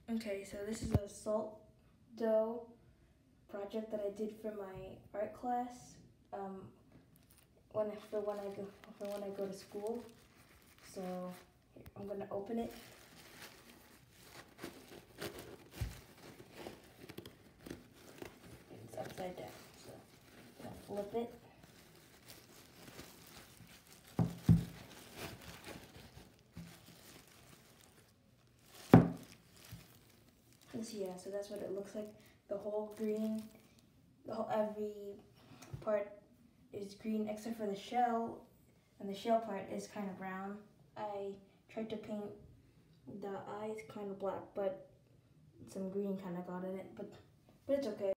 Okay, so this is a salt dough project that I did for my art class when I go to school. So here, I'm gonna open it. It's upside down, so I'm gonna flip it. Yeah, so that's what it looks like. The whole green, every part is green except for the shell, and the shell part is kind of brown. I tried to paint the eyes kind of black, but some green kind of got in it, but it's okay.